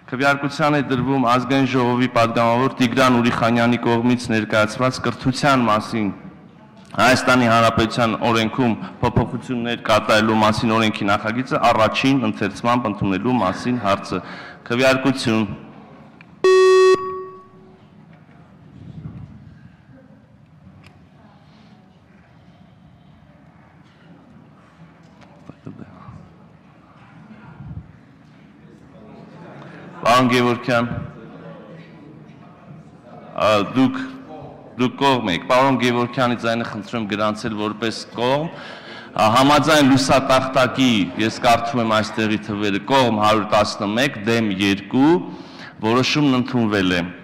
Քվեարկության է դրվում ազգային ժողովի պատգամավոր Տիգրան Ուրիխանյանի կողմից ներկայացված կրթության մասին Հայաստանի Հանրապետության օրենքում փոփոխություններ կատարելու մասին օրենքի նախագիծը առաջին ընթերցմամբ ընդունելու մասին հարցը։ Քվեարկություն։ Պարոն Գևորգյան, դուք կողմ եք, պարոն Գևորգյանի ձայնը խնդրում գրանցել որպես կողմ, համաձայն լուսատախտակի, ես կարդում եմ այստեղի թվերը, կողմ 111, դեմ 2, որոշումն ընդունվել է։